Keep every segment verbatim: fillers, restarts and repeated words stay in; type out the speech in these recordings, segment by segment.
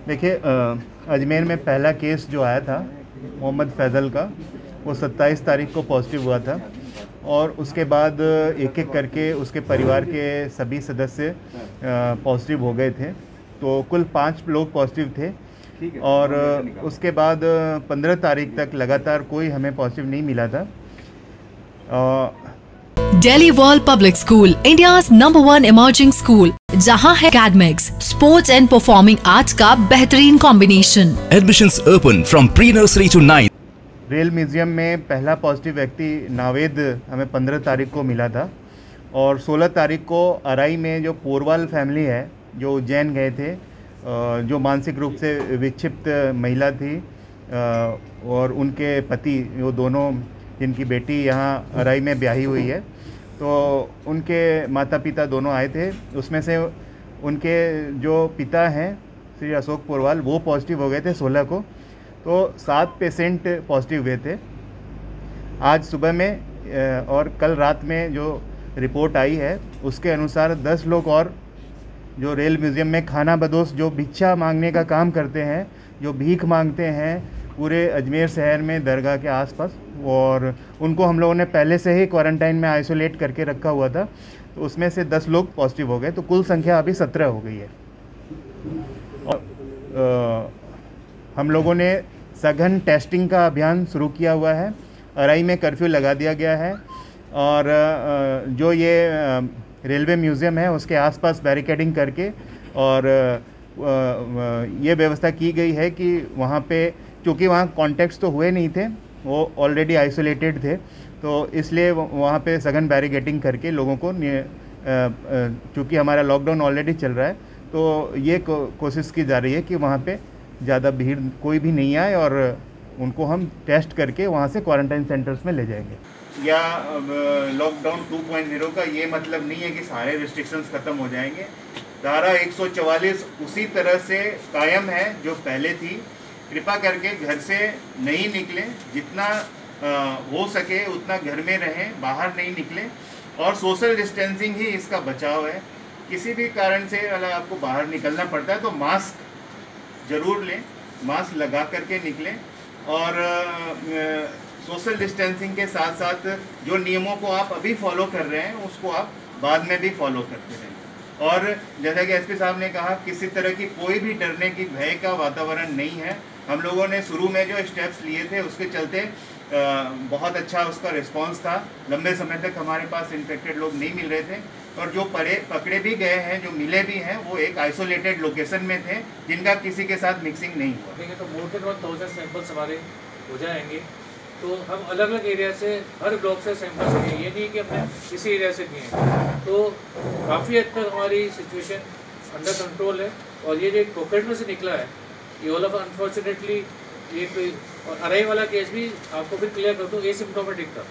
देखिए, अजमेर में पहला केस जो आया था मोहम्मद फैज़ल का, वो सत्ताईस तारीख को पॉजिटिव हुआ था और उसके बाद एक एक करके उसके परिवार के सभी सदस्य पॉजिटिव हो गए थे। तो कुल पाँच लोग पॉजिटिव थे और उसके बाद पंद्रह तारीख तक लगातार कोई हमें पॉजिटिव नहीं मिला था। Delhi world public school, India's number one emerging school, जहां है academics, sports and performing arts का बेहतरीन combination. Admissions open from pre nursery to ninth. Rail museum में पहला पॉजिटिव व्यक्ति नावेद हमें पंद्रह तारीख को मिला था और सोलह तारीख को अराई में जो पोरवाल फैमिली है जो उज्जैन गए थे, जो मानसिक रूप से विक्षिप्त महिला थी और उनके पति, वो दोनों जिनकी बेटी यहाँ अराई में ब्याही हुई है, तो उनके माता पिता दोनों आए थे। उसमें से उनके जो पिता हैं श्री अशोक पोरवाल, वो पॉजिटिव हो गए थे सोलह को। तो सात पेशेंट पॉजिटिव हुए थे आज सुबह में और कल रात में जो रिपोर्ट आई है उसके अनुसार दस लोग और जो रेल म्यूज़ियम में खाना बदोश जो भिक्षा मांगने का काम करते हैं, जो भीख मांगते हैं पूरे अजमेर शहर में दरगाह के आसपास, और उनको हम लोगों ने पहले से ही क्वारंटाइन में आइसोलेट करके रखा हुआ था। तो उसमें से दस लोग पॉजिटिव हो गए, तो कुल संख्या अभी सत्रह हो गई है। और आ, हम लोगों ने सघन टेस्टिंग का अभियान शुरू किया हुआ है। अराई में कर्फ्यू लगा दिया गया है और आ, जो ये आ, रेलवे म्यूज़ियम है उसके आसपास बैरिकेडिंग करके और ये व्यवस्था की गई है कि वहाँ पे, चूँकि वहाँ कॉन्टैक्ट्स तो हुए नहीं थे, वो ऑलरेडी आइसोलेटेड थे, तो इसलिए वहाँ पे सघन बैरिकेडिंग करके लोगों को, चूँकि हमारा लॉकडाउन ऑलरेडी चल रहा है, तो ये को, कोशिश की जा रही है कि वहाँ पे ज़्यादा भीड़ कोई भी नहीं आए और उनको हम टेस्ट करके वहाँ से क्वारंटाइन सेंटर्स में ले जाएंगे। या लॉकडाउन टू पॉइंट ज़ीरो का ये मतलब नहीं है कि सारे रिस्ट्रिक्शंस ख़त्म हो जाएंगे। धारा एक सौ चवालीस उसी तरह से कायम है जो पहले थी। कृपा करके घर से नहीं निकलें, जितना आ, हो सके उतना घर में रहें, बाहर नहीं निकलें और सोशल डिस्टेंसिंग ही इसका बचाव है। किसी भी कारण से अगर आपको बाहर निकलना पड़ता है तो मास्क ज़रूर लें, मास्क लगा करके निकलें और सोशल डिस्टेंसिंग के साथ साथ जो नियमों को आप अभी फॉलो कर रहे हैं उसको आप बाद में भी फॉलो करते रहें। और जैसा कि एसपी साहब ने कहा, किसी तरह की कोई भी डरने की भय का वातावरण नहीं है। हम लोगों ने शुरू में जो स्टेप्स लिए थे उसके चलते आ, बहुत अच्छा उसका रिस्पांस था। लंबे समय तक हमारे पास इन्फेक्टेड लोग नहीं मिल रहे थे और जो परे पकड़े भी गए हैं, जो मिले भी हैं, वो एक आइसोलेटेड लोकेशन में थे जिनका किसी के साथ मिक्सिंग नहीं हुआ। ठीक है, तो more than one thousand samples हमारे हो जाएंगे। तो हम अलग अलग एरिया से, हर ब्लॉक से सैंपल्स लिए, ये नहीं कि हमने किसी एरिया से लिए। तो काफ़ी हद तक हमारी सिचुएशन अंडर कंट्रोल है। और ये जो पॉकेट में से निकला है, ये ऑल ऑफ अनफॉर्चुनेटली ये कोई, और अराई वाला केस भी आपको फिर क्लियर कर दूँ, एसिम्प्टोमेटिक था।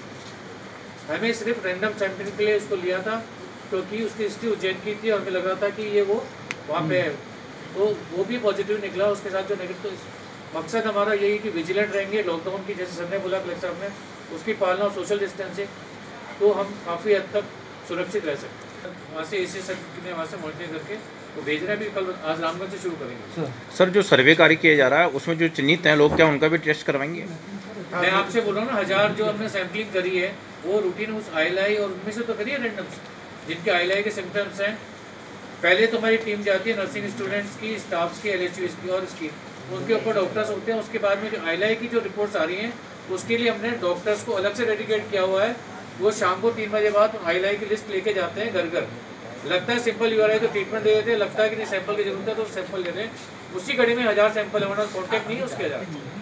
हमें सिर्फ रैंडम सैंपलिंग के लिए उसको लिया था क्योंकि उसकी हिस्ट्री उज्जैन की थी और हमें लग रहा था कि ये वो वहाँ पे है, तो वो भी पॉजिटिव निकला। उसके साथ जो नेगेटिव, तो मकसद हमारा यही कि विजिलेंट रहेंगे लॉकडाउन की, जैसे सर ने बोला, कलेक्टर साहब ने, उसकी पालना और सोशल डिस्टेंसिंग, तो हम काफ़ी हद तक सुरक्षित रह सकते हैं। वहाँ से एसी सर ने वहाँ से मॉनिटरिंग करके तो भेज रहे हैं। भी कल आज रामगंज से शुरू करेंगे। सर, जो सर्वे कार्य किया जा रहा है उसमें जो चिन्हित हैं लोग, क्या उनका भी टेस्ट करवाएंगे? मैं आपसे बोल रहा हूँ ना, हज़ार जो हमने सैम्पलिंग करी है वो रूटीन उस आईएलआई और उनमें से तो करिए रैंडम, जिनके आईएलआई के सिम्टम्स हैं। पहले तो हमारी टीम जाती है नर्सिंग स्टूडेंट्स की, स्टाफ्स की, एलएचयूएस की और इसकी, उनके ऊपर डॉक्टर्स होते हैं। उसके बाद में जो आईएलआई की जो रिपोर्ट्स आ रही हैं उसके लिए हमने डॉक्टर्स को अलग से डेडिकेट किया हुआ है। वो शाम को तीन बजे बाद आईएलआई की लिस्ट लेके जाते हैं घर घर। लगता है सिंपल यूआरआई तो ट्रीटमेंट दे देते हैं, लगता है कि नहीं सैंपल की जरूरत है तो सैंपल ले रहे हैं। उसी घड़ी में हज़ार सैंपल है, वरना कॉन्टैक्ट नहीं है उसके हज़ार।